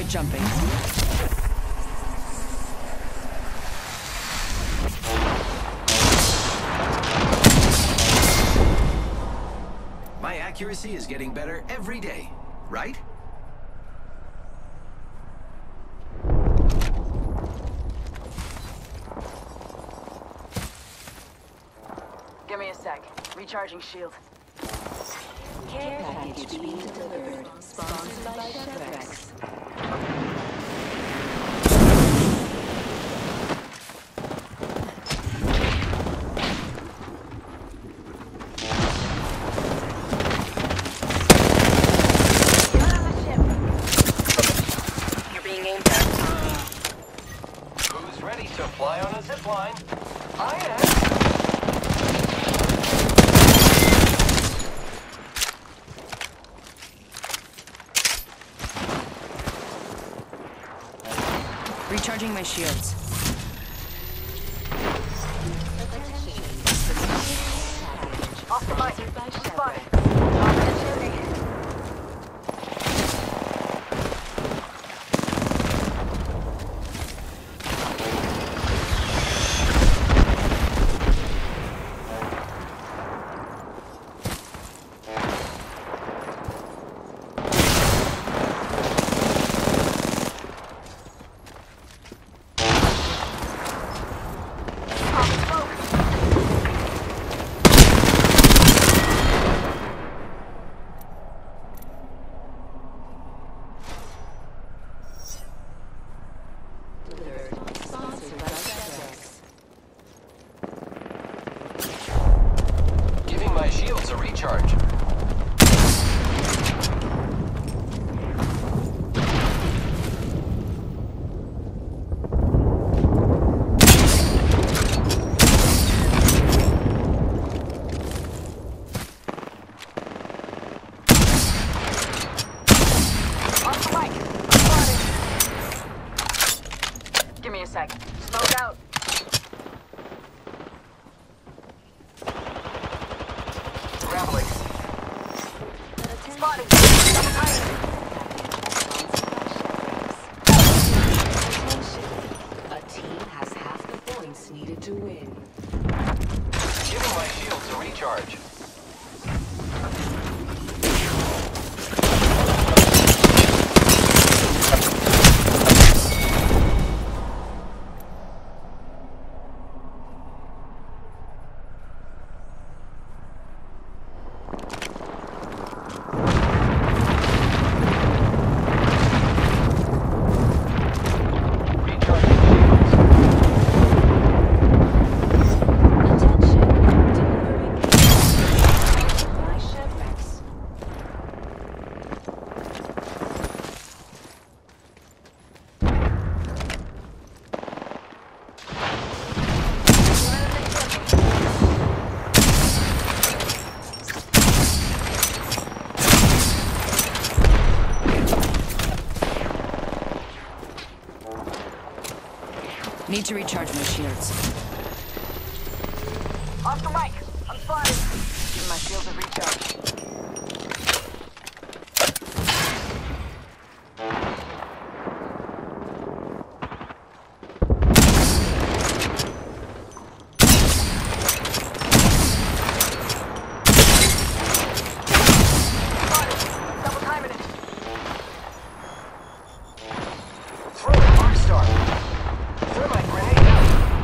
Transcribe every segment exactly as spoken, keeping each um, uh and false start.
Start jumping. My accuracy is getting better every day, right? Give me a sec. Recharging shield. Care package being delivered. Sponsored by Chevrex. You're being aimed at. Who's ready to fly on a zip line? I am. Recharging my shields. Off the mic. Spotted. Dominant shooting. Sponsored by Chevrex. Giving my shields a recharge. Off the mic. Spotted. Give me a sec. Smoke out. Grappling. Spotted. Double tight. A team has half the points needed to win. Giving my shields a recharge. Need to recharge my shields. Off the mic. I'm spotted. Give my shield a recharge. Spotted. Double timing it. Throw the arc star. Throw my grenade out.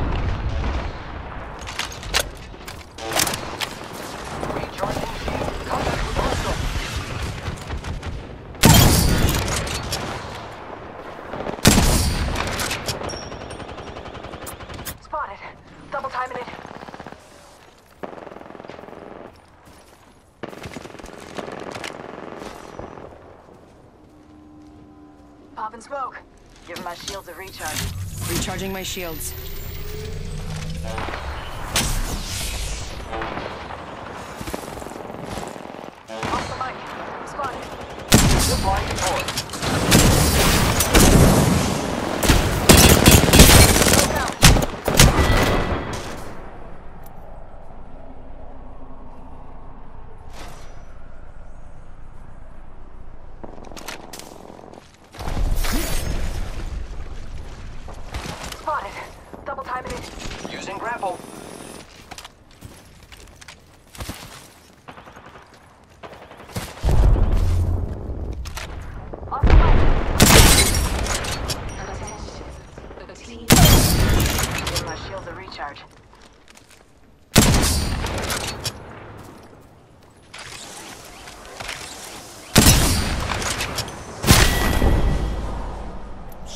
Recharging shield. Contact with hostile. Spotted. Double timing it. Pop and smoke. Give my shields a recharge. Recharging my shields. Off the mic. Spotted. Zip line deployed. Smoke out.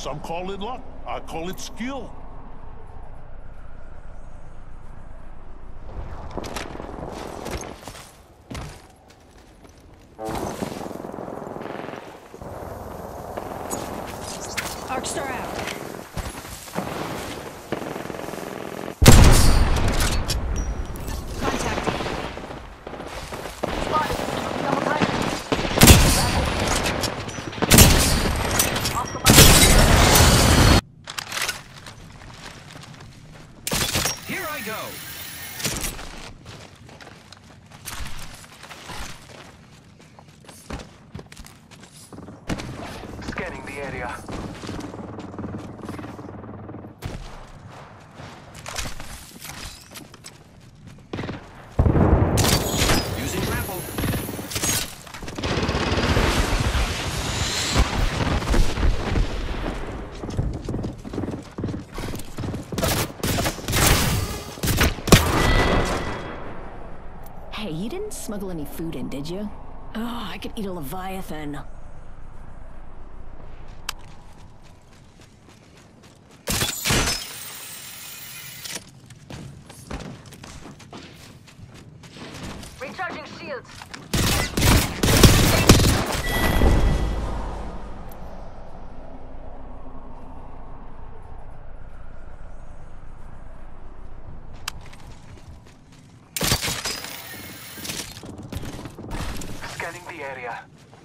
Some call it luck. I call it skill. Arcstar out. Contact. Spotted. Double tiger. Off the bike. Here I go. Scanning the area. Using grapple. Hey, you didn't smuggle any food in, did you? Oh, I could eat a Leviathan. Recharging shields. Scanning the area.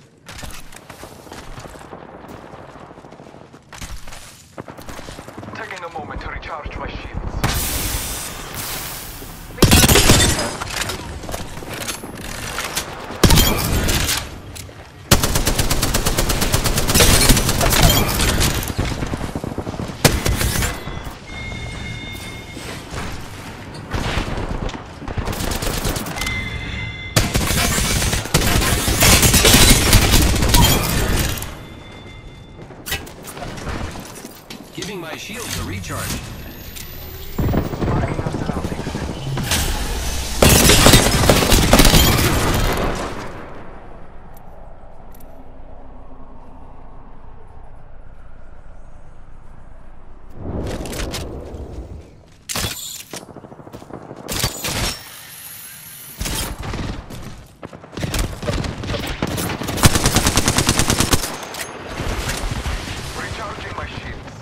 Taking a moment to recharge my shields. Giving my shields a recharge. Marking our surroundings. Recharging my shields.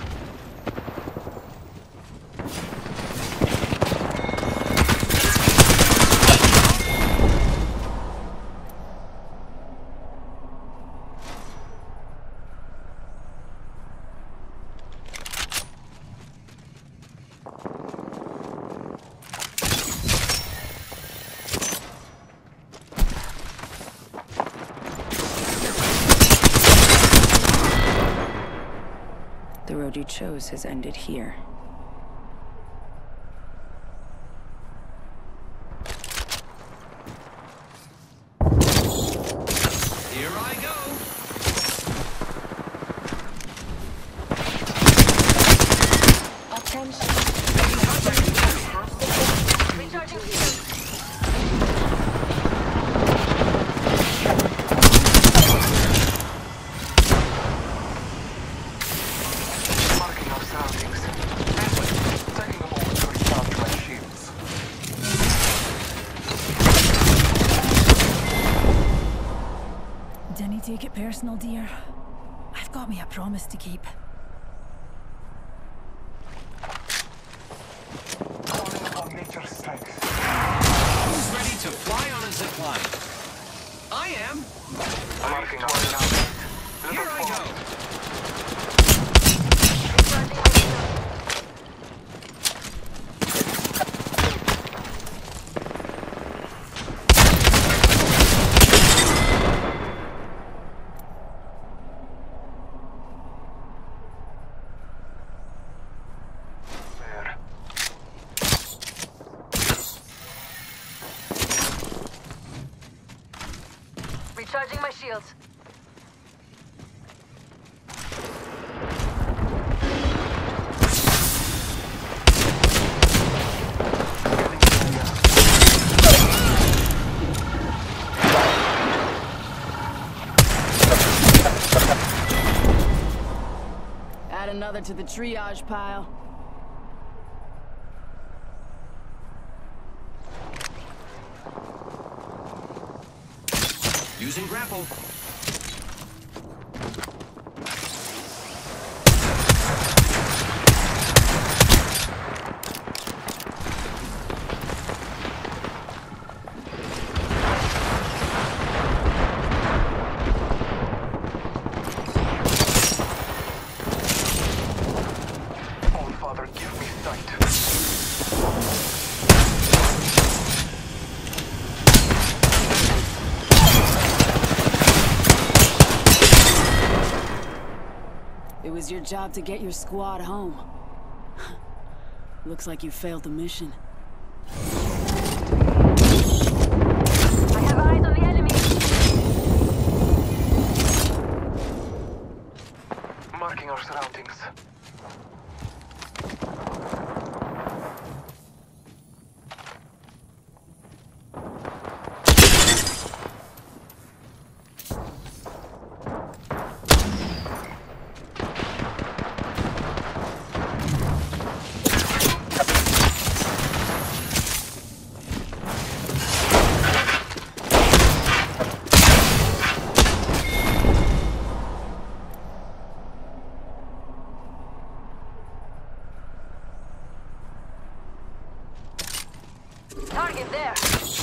The road you chose has ended here. Here I go. Attention. Recharging shields. Marking our surroundings. Taking a moment to recharge my shields. Didn't take it personal, dear. I've got me a promise to keep. Calling upon nature's strength. Who's ready to fly on a zip line? I am. Marking our surroundings. Here I go. Recharging my shields. There. Recharging my shields. another to the triage pile. Using grapple. Oh, Father, give me sight. It was your job to get your squad home. Looks like you failed the mission. I have eyes on the enemy. Marking our surroundings. Target there.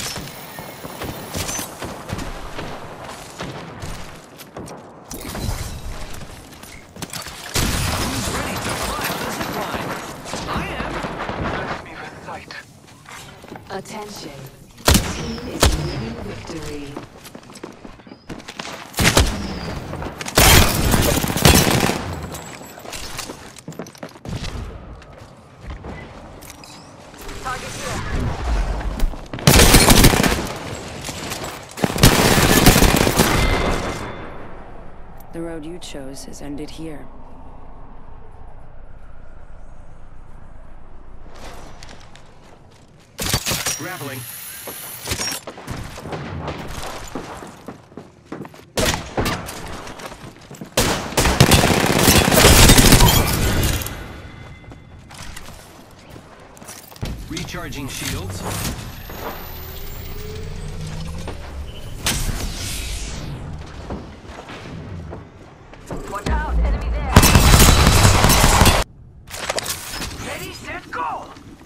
Who's ready to fly on the zip line? I am. Bless me with sight. Attention. The team is winning victory. Target here. The road you chose has ended here. Grappling. Recharging shields. Watch out, enemy there. Ready, set, go!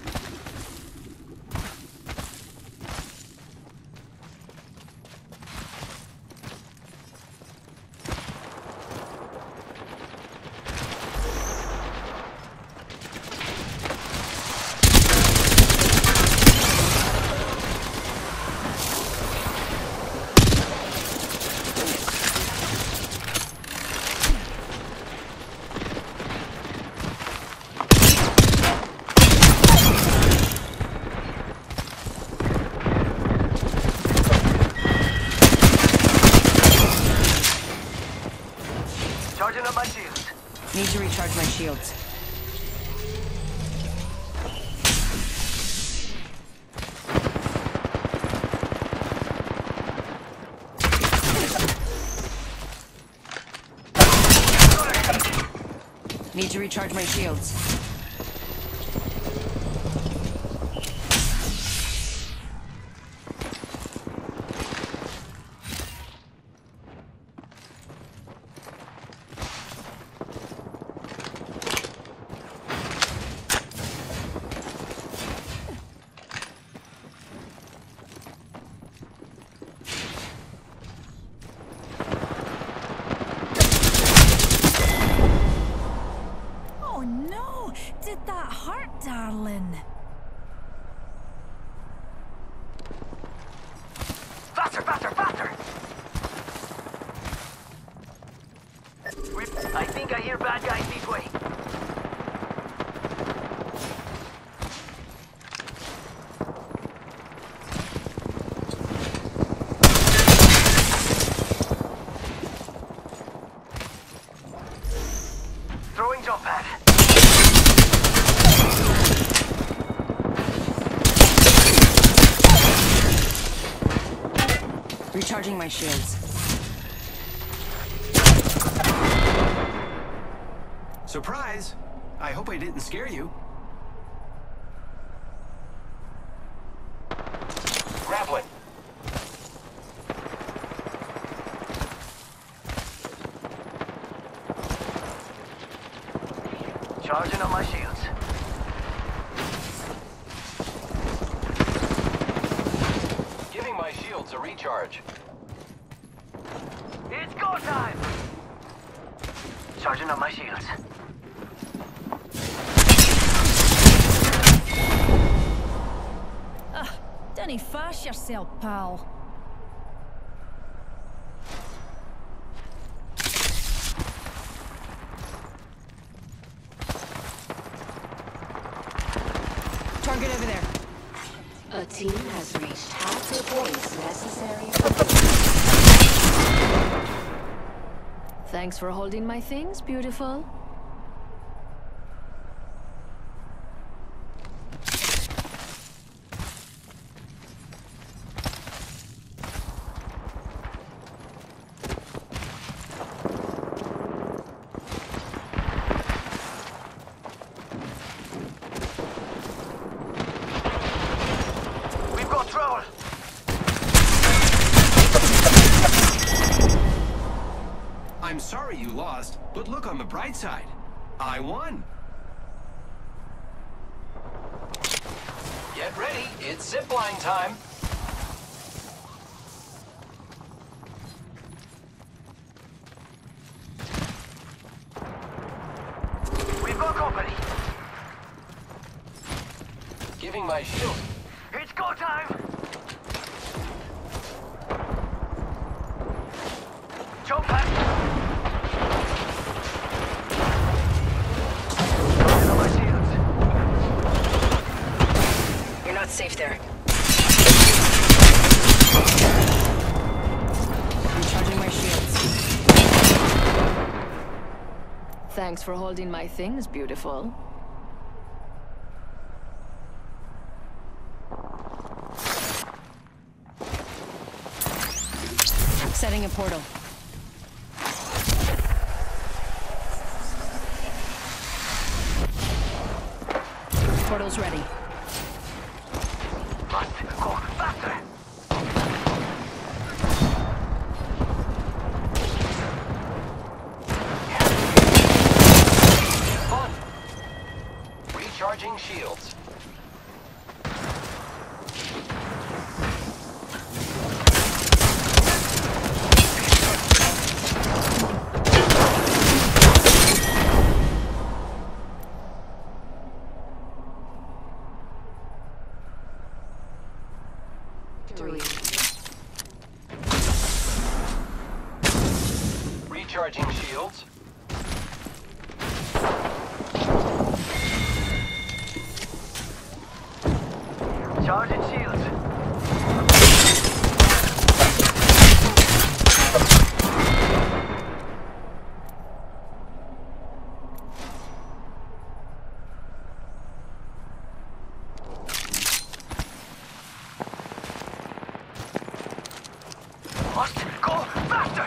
Charging up my shields. Need to recharge my shields. Need to recharge my shields. Oh no! Did that hurt, darling? Faster, faster, faster! We, I think I hear bad guys this way. Throwing jump pad. Recharging my shields. Surprise! I hope I didn't scare you. Grappling. Charging on my shields. Giving my shields a recharge. It's go time! Charging on my shields. Ah, don't fash yourself, pal. Target over there. A team has reached half the points necessary. Thanks for holding my things, beautiful. We've got trouble! I'm sorry you lost, but look on the bright side. I won. Get ready, it's zipline time. We've got company! Giving my shield. It's go time! Jump back! Charging on my shields. You're not safe there. Recharging my shields. Thanks for holding my things, beautiful. Setting a portal. Portal's ready. Must go faster! Fun. Recharging shields. Three. Recharging shields. Charging shields. Must go faster!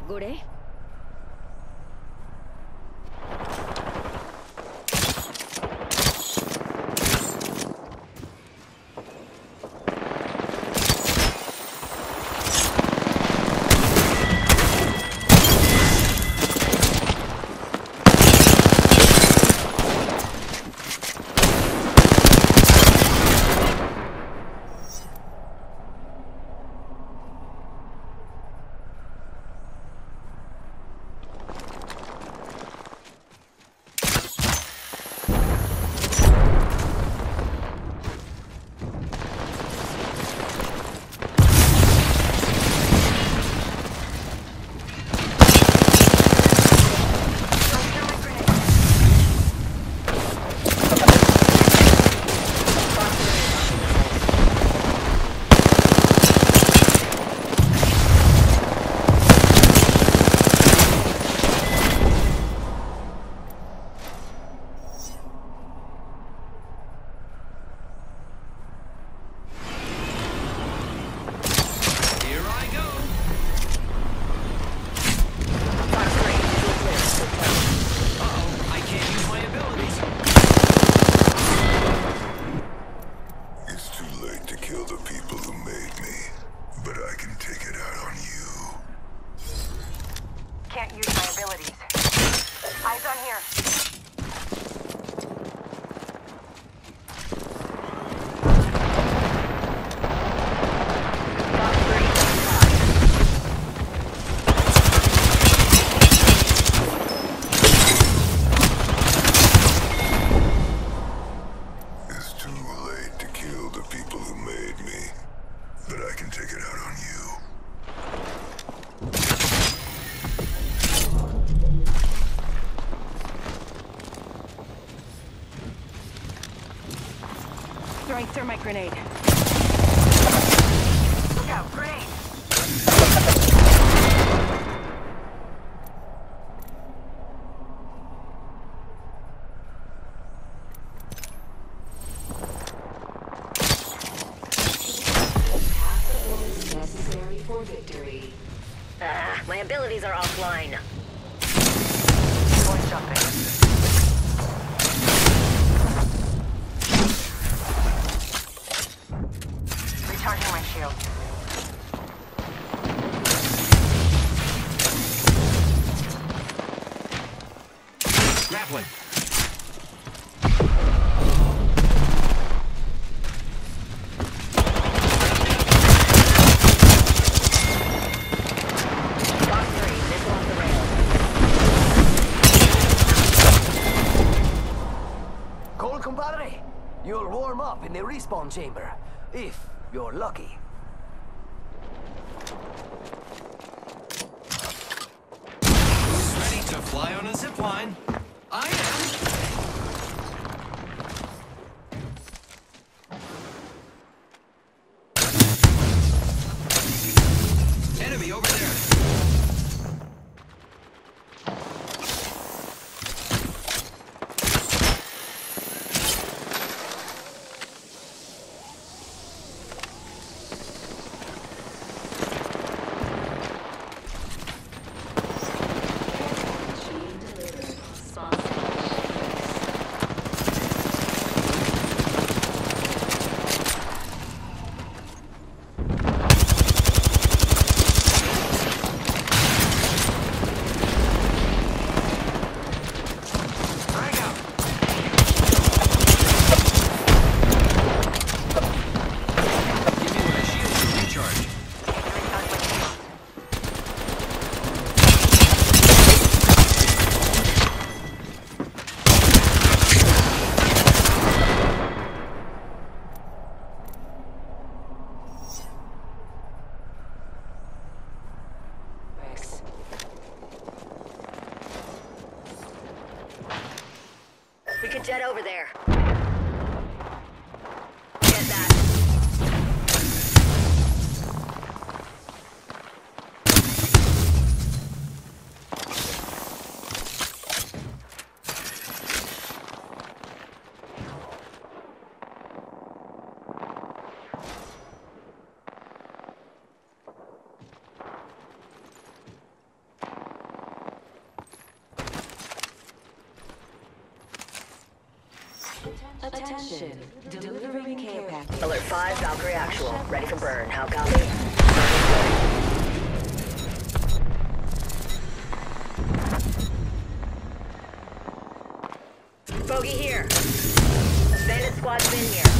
Good, eh? Can't use my abilities. Eyes on here. It's too late to kill the people who made me, but I can take it out on you. Throwing thermite grenade. Look out, grenade! Necessary for victory. Ah, my abilities are offline. Going jumping. Recharging my shield. Grappling. Box three, missile off the rail. Cole, compadre. You'll warm up in the respawn chamber, if you're lucky. Who's ready to fly on a zipline? I am. Enemy over there. Machine delivered. Sponsor. Frag out. Give me my shield to recharge. Recharge my shield. Thanks. We could jet over there. Get that. Attention. Delivering care package. Alert five, Valkyrie Actual. Ready for burn. How copy? Bogey here. Bandit squad's in here.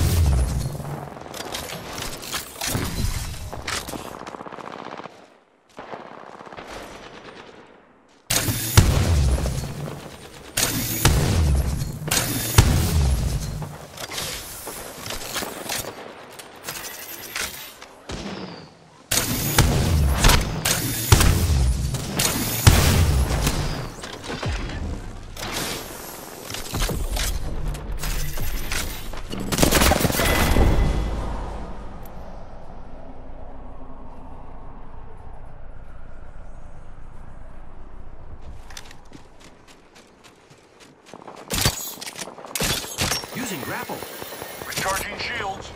Using grapple. Recharging shields.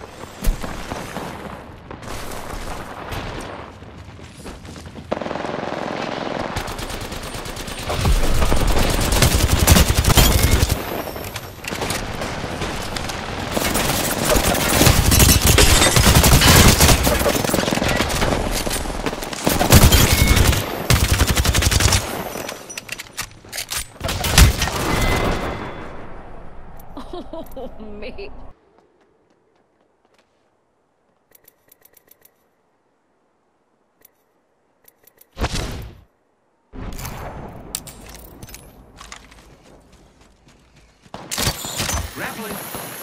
Oh, me. Grappling.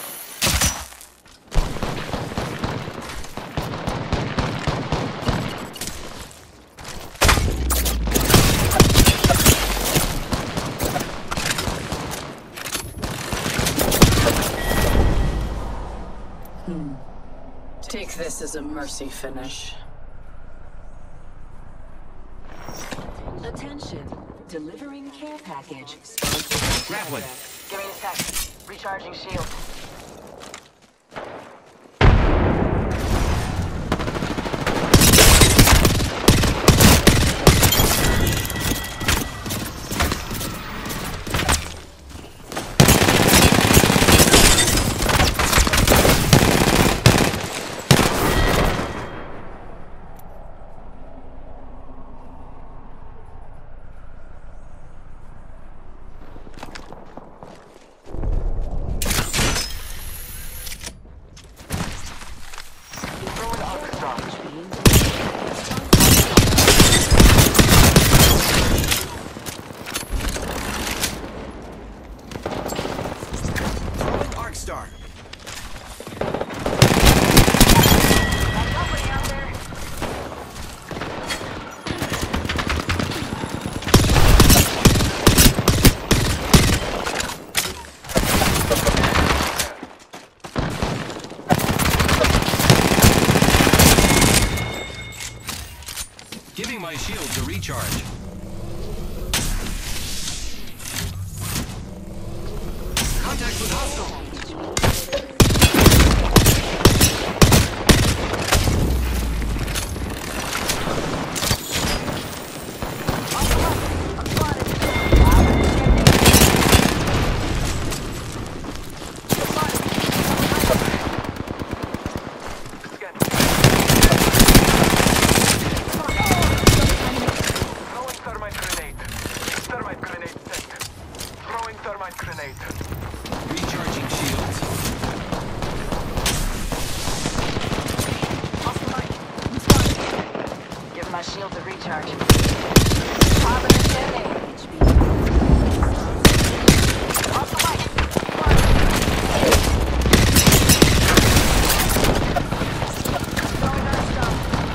Take this as a mercy finish. Attention. Delivering care package. Grappling. Give me a sec. Recharging shield. Star. Giving my shields a recharge. Contact with hostile. Recharging shields. Give my shield a recharge. Pop in the chimney. Off the light. Throwing our stuff.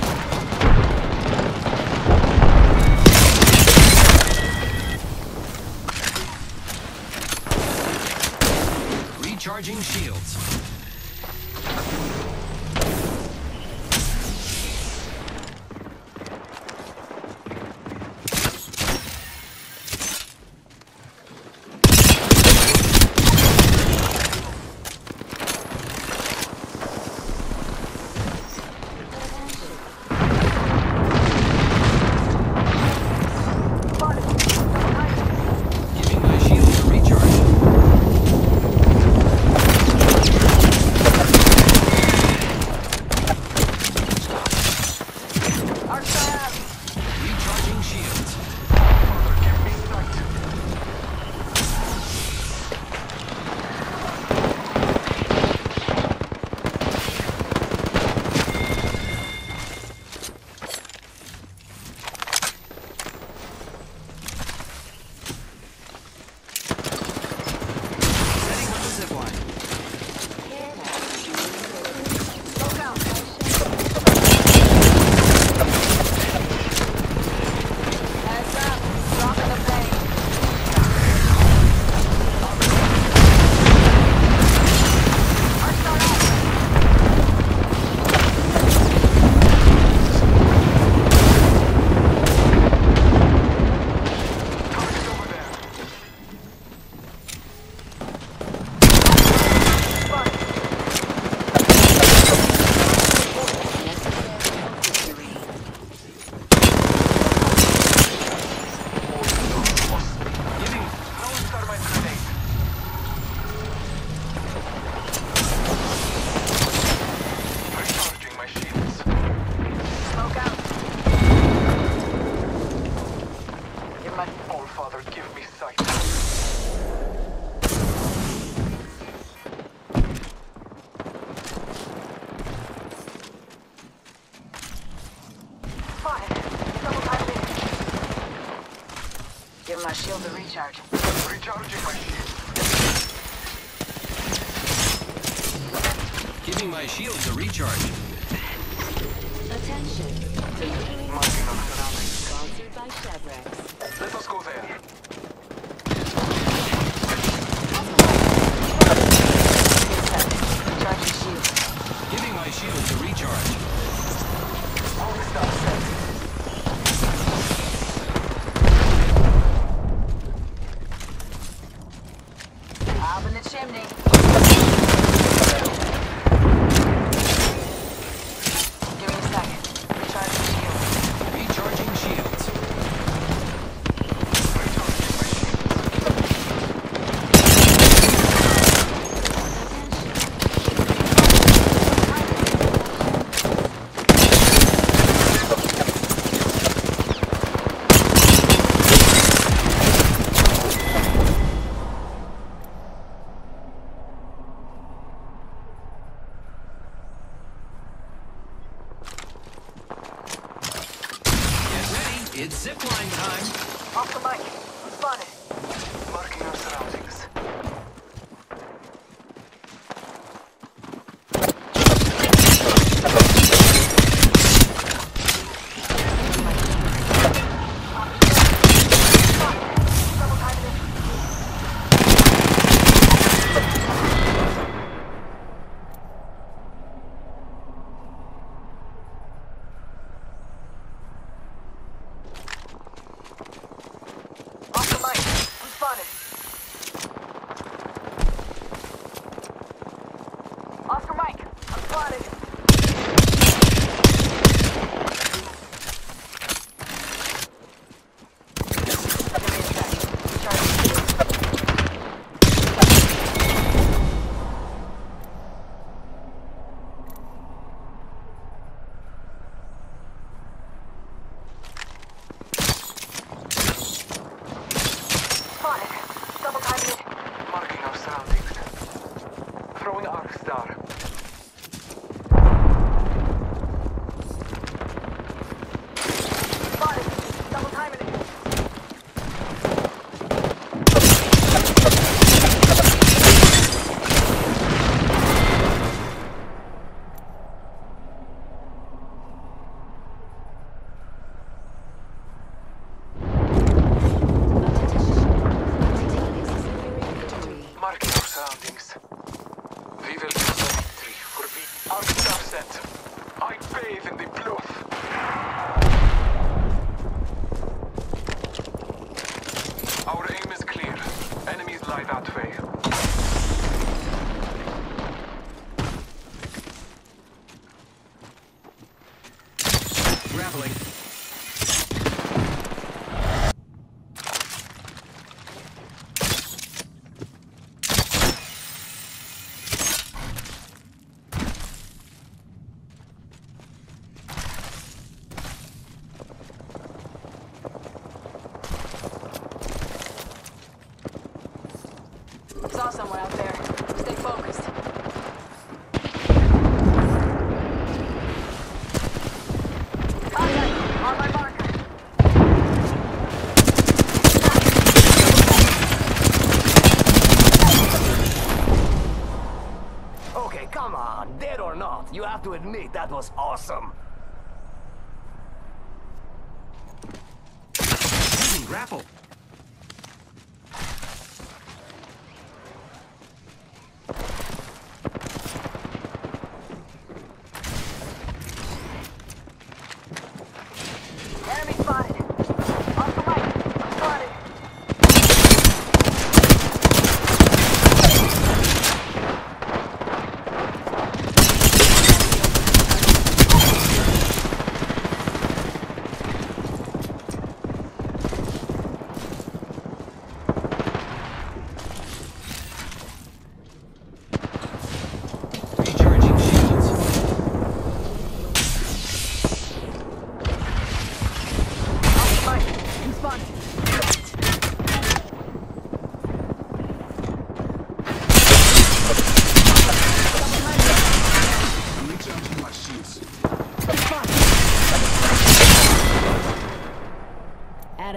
Recharging shields. Giving my shields a recharge. All Father, give me sight. Fine. Double time in. Give my shield a recharge. Recharging my shield. Giving my shields a recharge. Attention. Delivering Marking our surroundings. sponsored by Chevrex. Let us go there. Recharge your shield. Giving my shields a recharge. All stuff set. Up in the chimney. Give me a second. Recharge your shield. Recharging shields. Get ready. It's zipline time. Off the mic. Spotted. Marking our surroundings. Double time in. Off the mic. I'm spotted. Oscar Mike. I'm spotted. Give me a sec. Recharge your shield. Spotted. Double time in. Marking our surroundings. Throwing arc star. Spotted. Double time in. Marking our surroundings. We will use the victory for we our star set. I bathe in the blood. Our aim is clear. Enemies lie that way. Grappling. Saw someone out there. Stay focused. Contact on my marker. Okay, come on. Dead or not, you have to admit that was awesome. Using grapple. Enemy spotted. Off the mic. I'm spotted.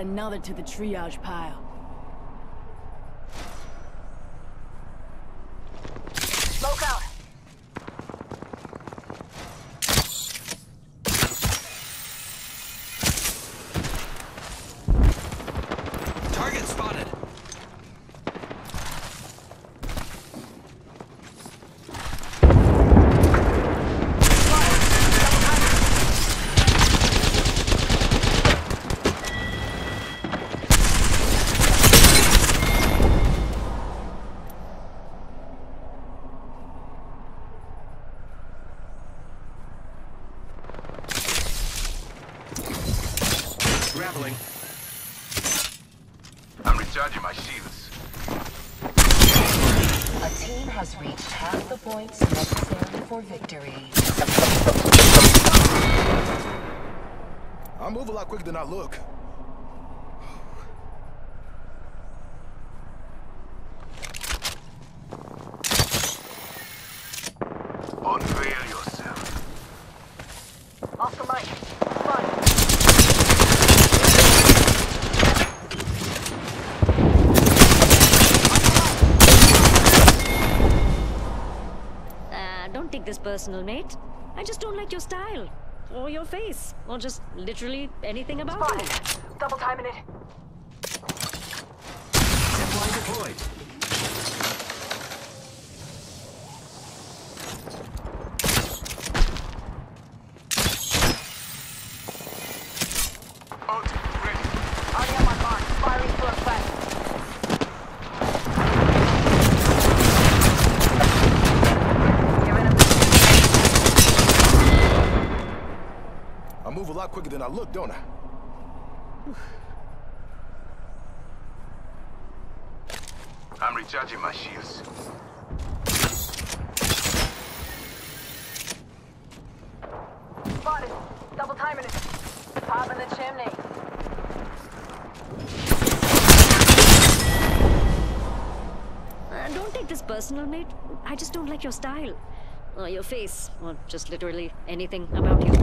another to the triage pile. Smoke out. Target spotted. Grappling. I'm recharging my shields. A team has reached half the points necessary for victory. I move a lot quicker than I look. Unveil yourself. Oscar Mike. Fun. Don't take this personal, mate. I just don't like your style. Or your face. Or just literally anything about you. Spotted. Double timing it. Zipline deployed. Ult, ready. Already on my mark. Firing for effect. I move a lot quicker than I look, don't I? I'm recharging my shields. Spotted. Double timing it. Pop in the chimney. Uh, don't take this personal, mate. I just don't like your style. Or your face. Or just literally anything about you.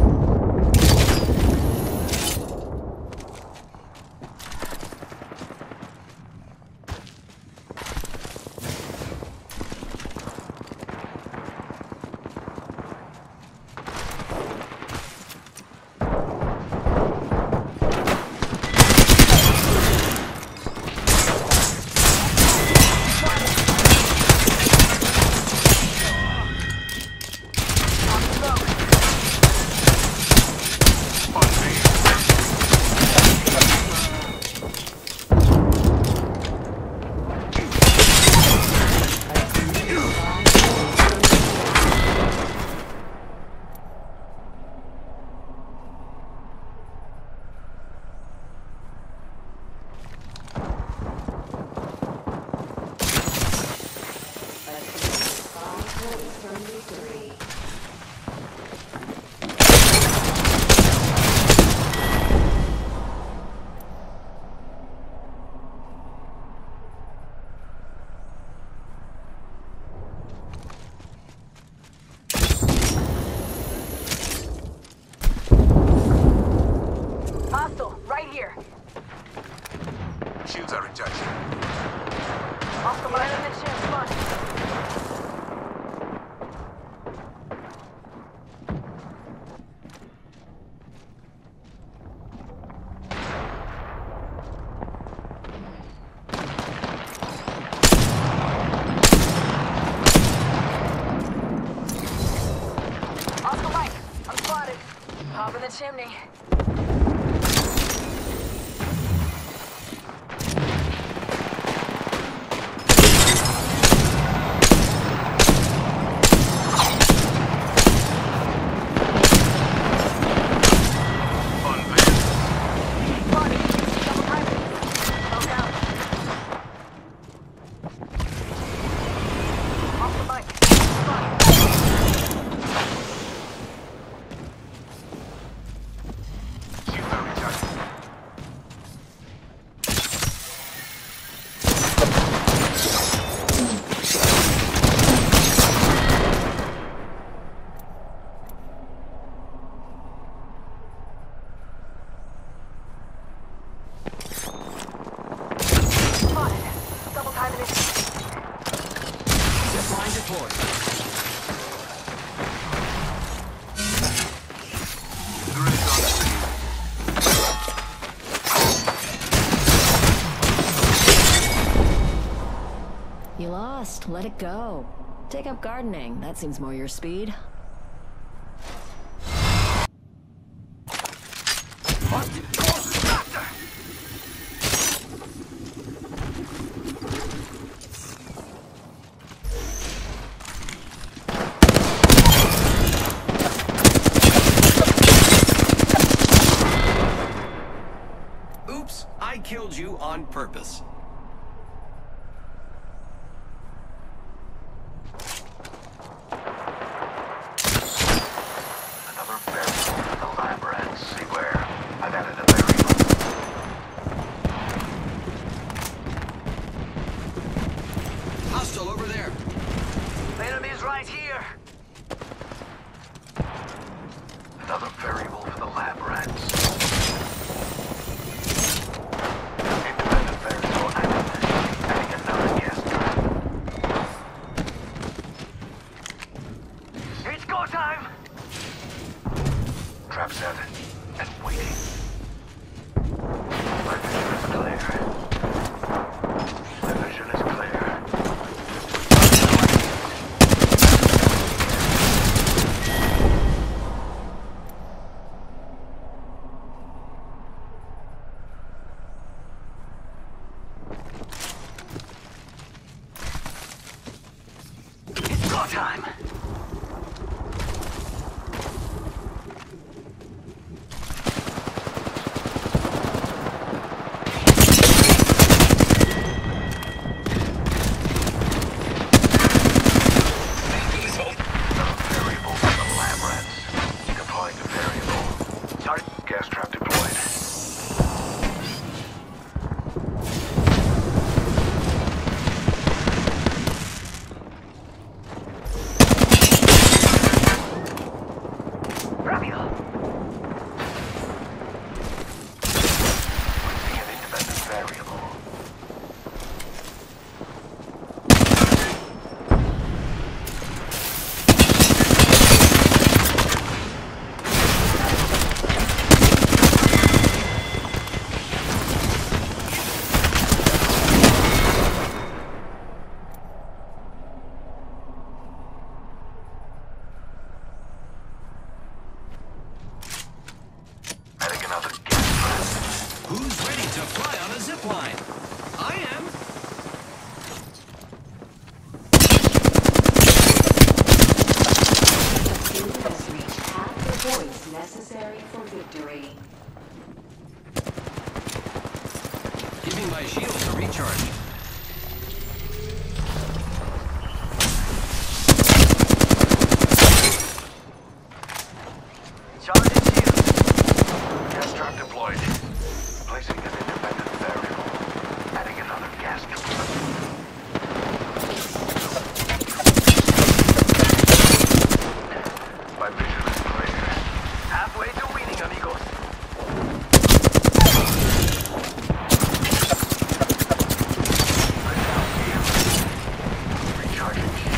Hostile. Right here. Shields are recharged. Oscar Mike in the chim. Fun. Oscar Mike, I'm spotted. Hop in the chimney. deployed. You lost. Let it go. Take up gardening. That seems more your speed. Oops, I killed you on purpose. Hostile over there. Enemies right here. Another variable for the lab rats. Independent variable active. Adding another gas trap. It's go time. Trap set and waiting. My vision is clear. My vision is clear. It's go time. Gas trap deployed. Rápido. Placing an independent variable. Adding another gas trap. Who's ready to fly on a zip line? I am. The team has reached half the points necessary for victory. Giving my shields a recharge. Charging shield. Gas trap deployed. Placing an independent variable. Adding another gas trap. My vision is clear. Halfway to winning, amigos. Recharging shield.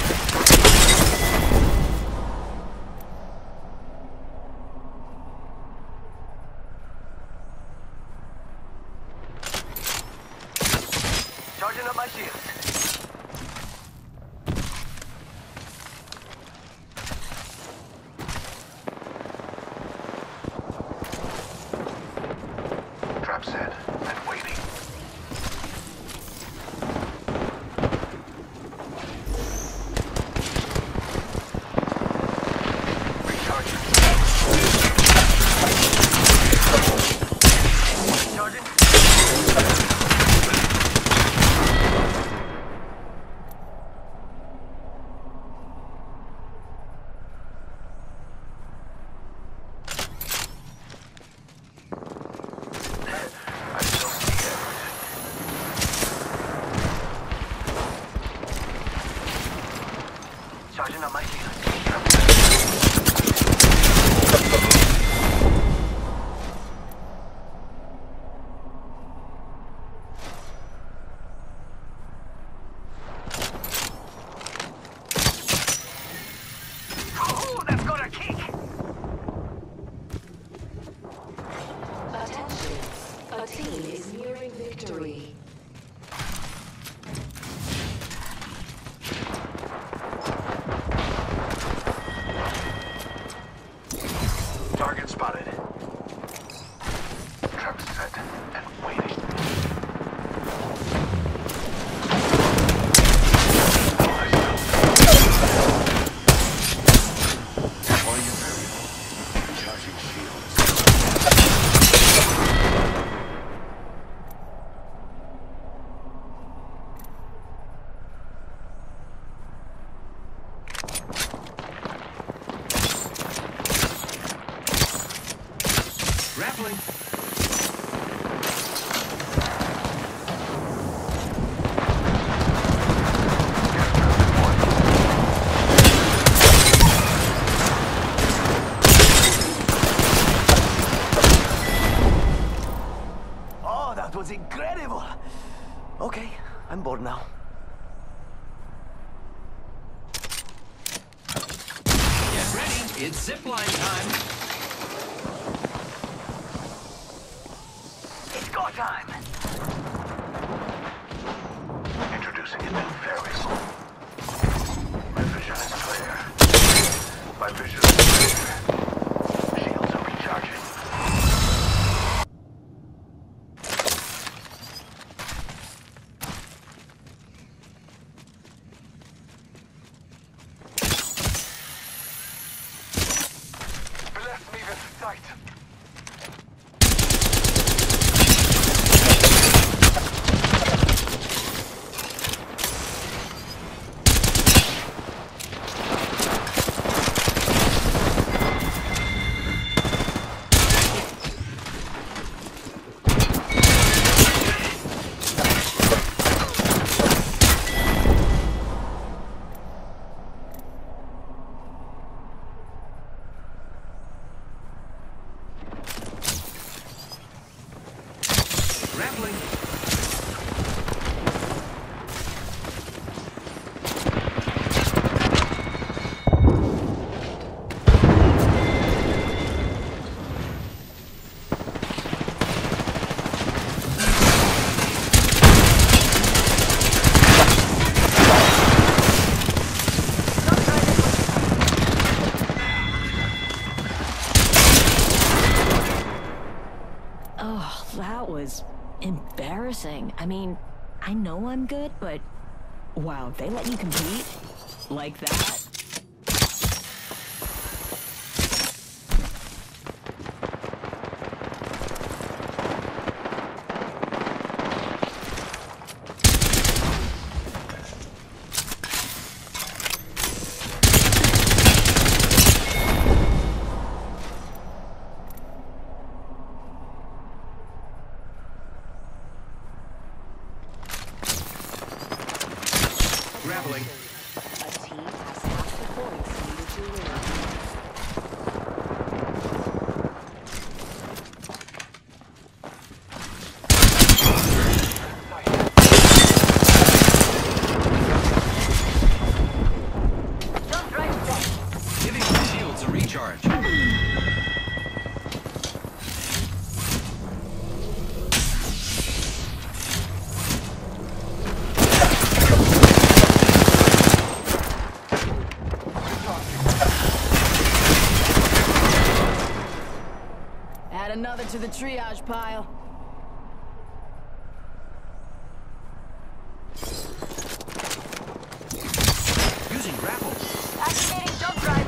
Charging up my shields. Trap set and waiting. Recharging. Charging. victory. Target spotted. Trap set and waiting. Deploying variable. Charging shields. Grappling. Oh, that was incredible. Okay, I'm bored now. Get ready. It's zipline time. It's go time. Introducing a new variable. My vision is clear. My vision is clear. Shields are recharging. Bless me with sight. Grappling. Oh, that was embarrassing. I mean, I know I'm good, but wow, they let you compete like that? Grappling. A team has half the points needed to win. Jump right back. Giving my shields a recharge. Add another to the triage pile. Using grapple. Activating jump drive.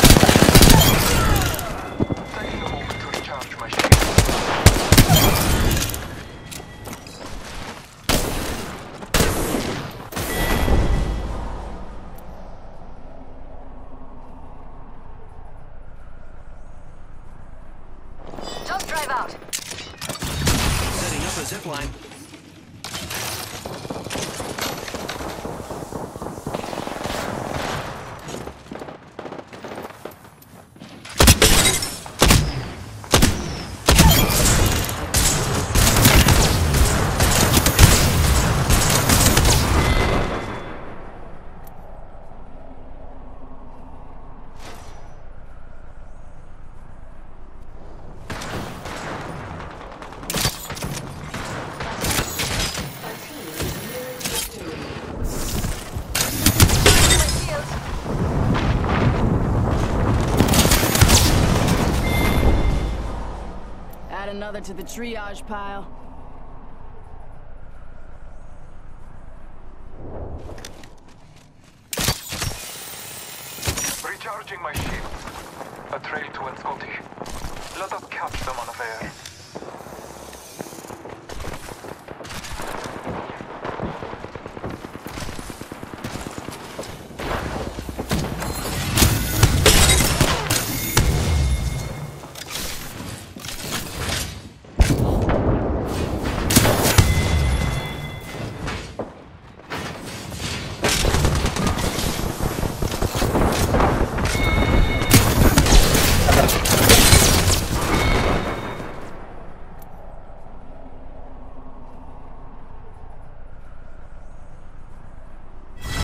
Taking a moment to recharge my shield. brother to the triage pile. Recharging my shields. A trail to Scotty. Let us catch them unawares.